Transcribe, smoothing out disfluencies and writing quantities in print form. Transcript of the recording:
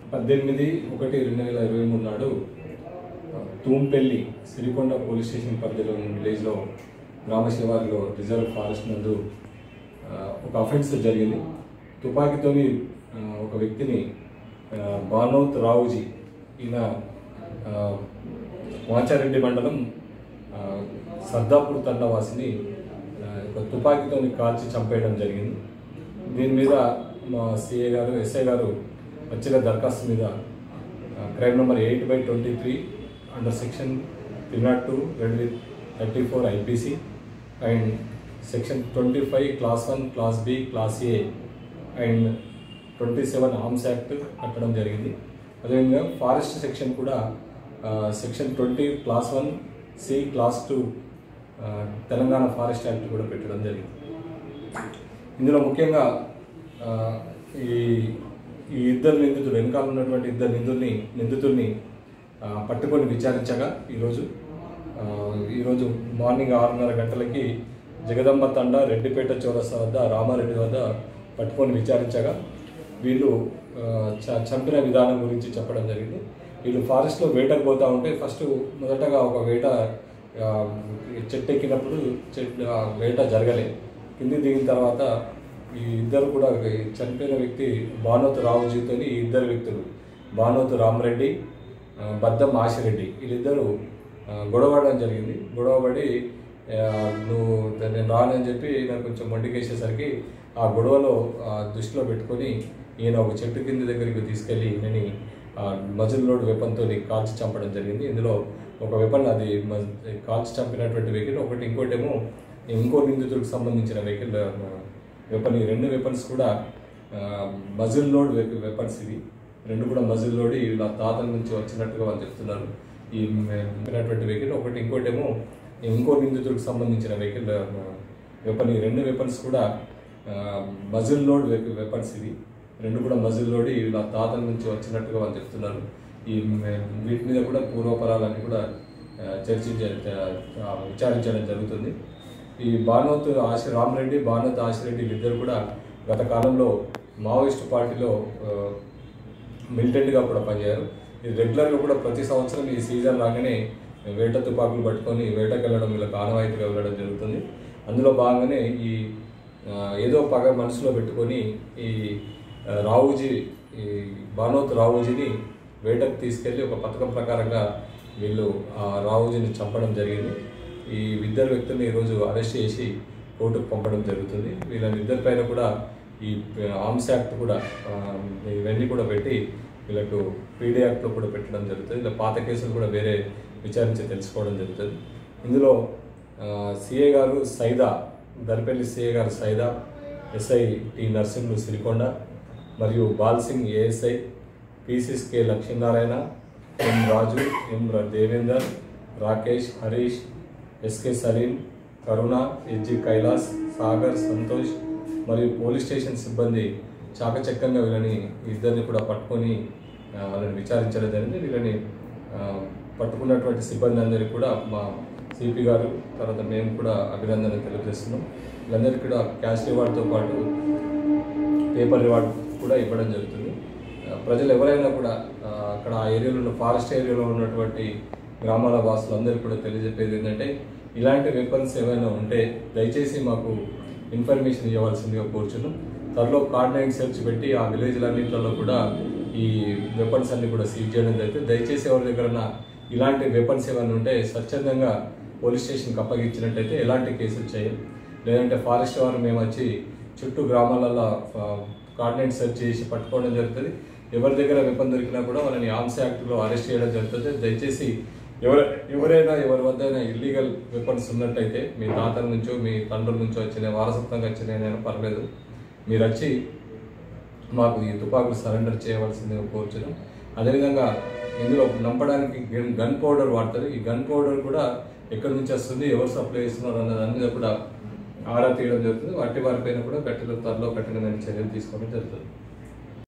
18/1/2023 నాడు తూంపెల్లి Sirikonda police station పరిధిలోని విలేజ్లో గ్రామ శివారులో రిజర్వ్ ఫారెస్ట్ నందు ఒక అఫెన్స్ జరిగింది. తుపాకీతోని ఒక వ్యక్తిని బానోత్ రావుజీ ఈయన వాచారెడ్డి మండలం సర్దాపూర్ తండవాసిని ఒక తుపాకీతోని కాల్చి చంపేయడం జరిగింది. దీని మీద మా సిఏ గారు ఎస్ఐ గారు వచ్చిన దరఖాస్తు మీద crime number 8/23 under section 302/34 IPC and section 25 class 1 class B class A and 27 arms act కట్టడం జరిగింది. అదేవిధంగా ఫారెస్ట్ సెక్షన్ కూడా section 20 class 1 C class 2 Telangana forest act కూడా పెట్టడం జరిగింది. ఇందులో ముఖ్యంగా ఈ ఇద్దరు నిందితులు వెనకాల ఉన్నటువంటి ఇద్దరు నిందితుల్ని పట్టుకొని విచారించగా ఈరోజు మార్నింగ్ 6:30 గంటలకి జగదంబ తండ రెడ్డిపేట చౌరస్తా వద్ద రామారెడ్డి వద్ద పట్టుకొని విచారించగా వీళ్ళు చంపిన విధానం గురించి చెప్పడం జరిగింది. వీళ్ళు ఫారెస్ట్లో వేటకు పోతూ ఉంటే మొదటగా ఒక వేట చెట్టు ఎక్కినప్పుడు వేట జరగలే. కింది దిగిన తర్వాత ఈ ఇద్దరు కూడా చనిపోయిన వ్యక్తి బానోత్ రావుజీతో ఈ ఇద్దరు వ్యక్తులు బానోత్ రామరెడ్డి బద్దం ఆశిరెడ్డి వీళ్ళిద్దరూ గొడవపడడం జరిగింది. గొడవపడి నేను రానని చెప్పి నాకు కొంచెం మొండికేసేసరికి ఆ గొడవలో దృష్టిలో పెట్టుకొని ఈయన ఒక చెట్టు కింద దగ్గరికి తీసుకెళ్ళి ఈయనని మజిల్ లోడ్ వెపన్తో కాల్చి చంపడం జరిగింది. ఇందులో ఒక వెపన్ అది కాల్చి చంపినటువంటి వెహికల్ ఇంకోటేమో ఇంకో నిందితుడికి సంబంధించిన వెహికల్ వెపన్. ఈ రెండు వెపన్స్ కూడా మజిల్ లోడ్ వెపన్స్. ఇవి రెండు కూడా మజిల్ లోడ్ వీళ్ళ తాతల నుంచి వచ్చినట్టుగా వాళ్ళు చెప్తున్నారు. ఈ వెహికల్ ఇంకోటేమో ఇంకో నిందితుడికి సంబంధించిన వెహికల్ వెపన్. ఈ రెండు వెపన్స్ కూడా మజిల్ లోడ్ వెపన్స్. ఇవి రెండు కూడా మజిల్ లోడ్ వీళ్ళ తాతల నుంచి వచ్చినట్టుగా వాళ్ళు చెప్తున్నారు. వీటి మీద కూడా పూర్వపరాలన్నీ కూడా విచారించడం జరుగుతుంది. ఈ బానోత్ రామరెడ్డి బానోత్ ఆశిరెడ్డి వీళ్ళిద్దరు కూడా గత కాలంలో మావోయిస్టు పార్టీలో మిలిటెంట్గా కూడా పనిచేయారు. ఇది రెగ్యులర్గా కూడా ప్రతి సంవత్సరం ఈ సీజన్ రాగానే వేట తుపాకులు పట్టుకొని వేటకు వెళ్ళడం వీళ్ళకి ఆనవాయితీగా వెళ్ళడం జరుగుతుంది. అందులో భాగంగానే ఈ ఏదో పగ మనసులో పెట్టుకొని ఈ బానోత్ రావుజీని వేటకు తీసుకెళ్ళి ఒక పథకం ప్రకారంగా వీళ్ళు ఆ రావుజీని చంపడం జరిగింది. ఈ ఇద్దరు వ్యక్తుల్ని ఈరోజు అరెస్ట్ చేసి కోర్టుకు పంపడం జరుగుతుంది. వీళ్ళిద్దరి పైన కూడా ఈ ఆర్మ్స్ యాక్ట్ కూడా ఇవన్నీ కూడా పెట్టి వీళ్ళకు PD యాక్ట్లో కూడా పెట్టడం జరుగుతుంది. ఇలా పాత కేసులు కూడా వేరే విచారించి తెలుసుకోవడం జరుగుతుంది. ఇందులో సిఏ గారు సైదా దర్పల్లి సిఏ గారు సైదా, ఎస్ఐ టి నర్సింహులు సిరికొండ మరియు Balsingh ASI, PCs K Lakshminarayana, M రాజు, M దేవేందర్, రాకేష్, హరీష్, SK సలీం, కరుణ, SG కైలాస్, సాగర్, సంతోష్ మరియు పోలీస్ స్టేషన్ సిబ్బంది చాకచక్యంగా ఇద్దరిని కూడా పట్టుకొని వాళ్ళని విచారించడం జరిగింది. వీళ్ళని పట్టుకున్నటువంటి సిబ్బంది అందరికీ కూడా మా CP గారు తర్వాత మేము కూడా అభినందనలు తెలియజేస్తున్నాం. వీళ్ళందరికీ కూడా క్యాష్ రివార్డ్తో పాటు పేపర్ రివార్డ్ కూడా ఇవ్వడం జరుగుతుంది. ప్రజలు ఎవరైనా కూడా అక్కడ ఆ ఏరియాలో ఉన్న ఫారెస్ట్ ఏరియాలో ఉన్నటువంటి గ్రామాల వాసులందరికీ కూడా తెలియజెప్పేది ఏంటంటే ఇలాంటి వెపన్స్ ఏమైనా ఉంటే దయచేసి మాకు ఇన్ఫర్మేషన్ ఇవ్వవలసిందిగా కోరుచున్నాం. త్వరలో కార్డ్ సెర్చ్ పెట్టి ఆ విలేజ్లన్నింటిలో కూడా ఈ వెపన్స్ అన్ని కూడా సీజ్ చేయడం జరుగుతుంది. దయచేసి ఎవరి దగ్గర ఇలాంటి వెపన్స్ ఏమైనా ఉంటే స్వచ్ఛందంగా పోలీస్ స్టేషన్కి అప్పగించినట్టయితే ఎలాంటి కేసులు చేయం. లేదంటే ఫారెస్ట్ వారు మేము వచ్చి చుట్టూ గ్రామాలలో కార్డ్ సెర్చ్ చేసి పట్టుకోవడం జరుగుతుంది. ఎవరి దగ్గర వెపన్ దొరికినా కూడా వాళ్ళని ఆర్మ్స్ యాక్ట్లో అరెస్ట్ చేయడం జరుగుతుంది. దయచేసి ఎవరైనా ఎవరి వద్దైనా ఇల్లీగల్ వెపన్స్ ఉన్నట్టయితే మీ తాతల నుంచో మీ తండ్రుల నుంచో వచ్చిన వారసత్వంగా వచ్చినాయనైనా పర్లేదు, మీరు వచ్చి మాకు ఈ తుపాకులు సరెండర్ చేయవలసిందిగా కోరుచున్నాం. అదేవిధంగా ఇందులో నంపడానికి గన్ పౌడర్ వాడతారు. ఈ గన్ పౌడర్ కూడా ఎక్కడి నుంచి వస్తుంది, ఎవరు సప్లై చేస్తున్నారు అన్న దాని మీద కూడా ఆరా తీయడం జరుగుతుంది. వాటి వారిపైన కూడా త్వరలో కఠినమైన చర్యలు తీసుకోవడం జరుగుతుంది.